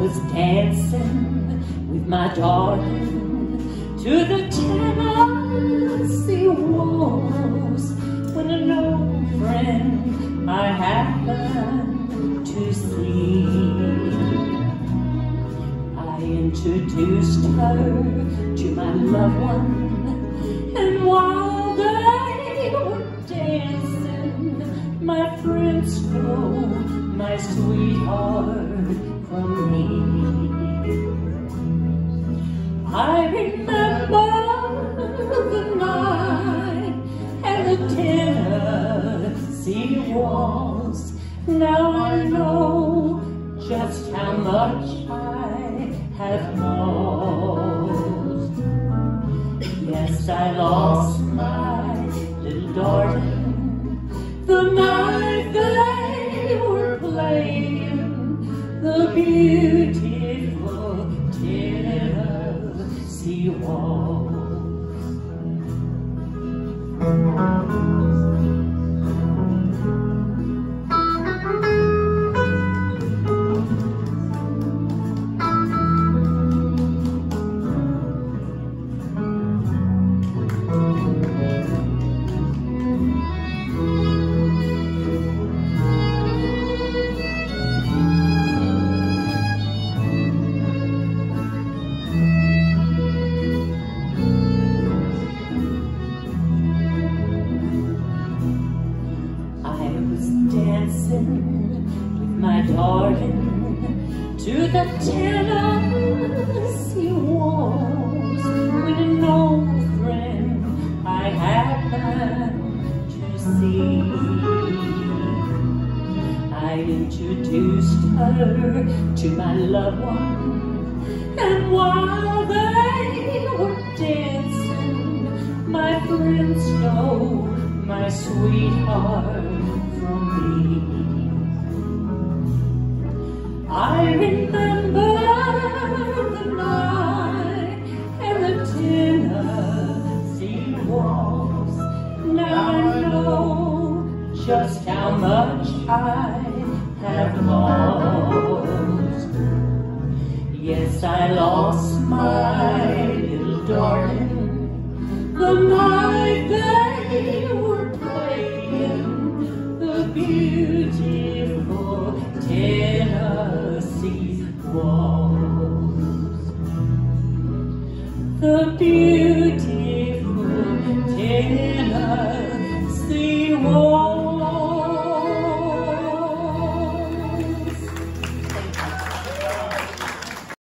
was dancing with my darling to the Tennessee Waltz when an old friend I happened to see. I introduced her to my loved one, and while they were dancing, my friend stole my sweetheart from me. I remember the night and the Tennessee Waltz. Now I know just how much I have lost. Yes, I lost my little darling the night they were playing the beautiful Tennessee Waltz. Dancing with my darling to the Tennessee Waltz when an old friend I happened to see. I introduced her to my loved one, and while they were dancing, my friend stole my sweetheart from me. I remember the night and the Tennessee Waltz. Now I know just how much I have lost. Yes, I lost my little darling the night they were playing the beautiful Tennessee Waltz. The beautiful Tennessee Waltz.